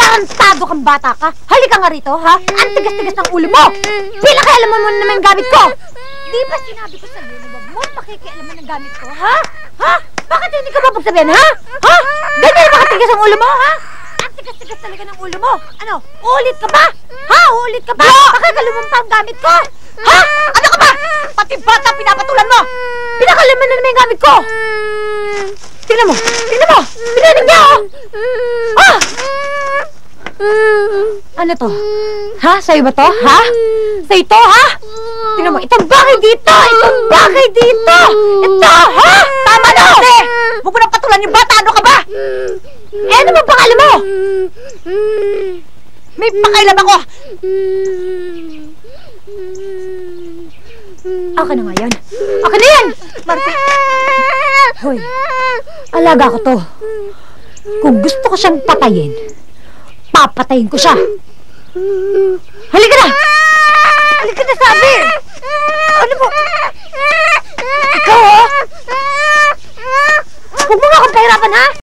Tarantado kang bata ka! Halika nga rito, ha? Ang tigas-tigas ng ulo mo! Pinakialaman mo naman ang gamit ko! Di ba sinabi ko sa'yo na wag mo pakikialaman ng gamit ko, ha? Ha? Bakit hindi ka mapagsabihan, ha? Ha? Ganyan ba katigas ang ulo mo, ha? Ang tigas-tigas talaga ng ulo mo! Ano? Uulit ka ba? Ha? Uulit ka ba? Pakikialaman pa ang gamit ko! Ha? Ano ka ba? Pati bata pinapatulan mo! Pinakalaman na naman yung gamit ko! Tingnan mo! Tingnan mo! Pinanig niya, oh! Ah! Ano to? Ha? Sa'yo ba to? Ha? Sa'yo to, ha? Tingnan mo, itong bagay dito! Itong bagay dito! Ito, ha? Tama na! Huwag mo nang patulan yung bata! Ano ka ba? Eh, ano bang pangalan mo? May pakailan ako! Aka na nga yan! Aka na yan! Marte! Hoy, alaga ko to. Kung gusto ko siyang patayin, papatayin ko siya. Halika na! Halika na, sabi! Ano mo? Ikaw, ha? Huwag mo nga akong pahirapan, ha?